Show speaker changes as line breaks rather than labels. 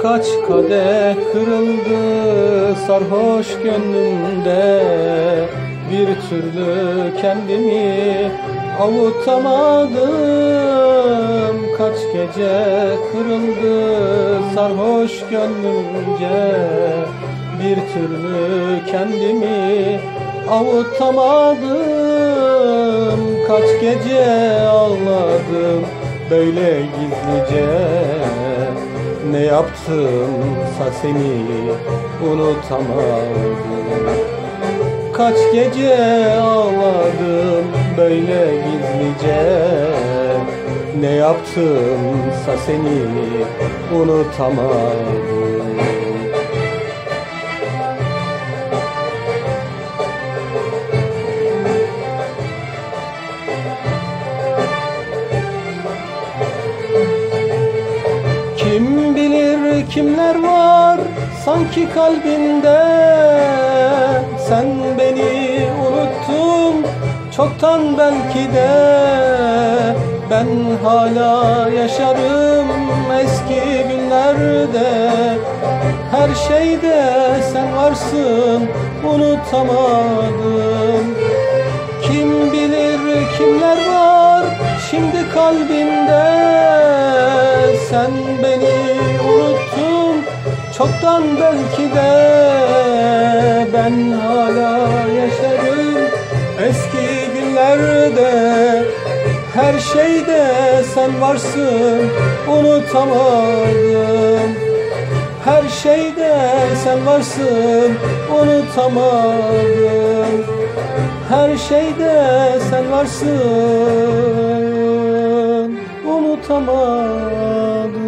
Kaç kadeh kırıldı sarhoş gönlümde, bir türlü kendimi avutamadım. Kaç gece kırıldı sarhoş gönlümce, bir türlü kendimi avutamadım. Kaç gece ağladım böyle gizlice, ne yaptımsa seni unutamadım. Kaç gece ağladım böyle gizlice, ne yaptımsa seni unutamadım. Kim bilir kimler var sanki kalbinde, sen beni unuttun çoktan belki de. Ben hala yaşarım eski günlerde, her şeyde sen varsın unutamadım. Kim bilir kimler var şimdi kalbinde, sen beni unuttun çoktan belki de. Ben hala yaşarım eski günlerde, her şeyde sen varsın unutamadım. Her şeyde sen varsın unutamadım. Her şeyde sen varsın unutamadım.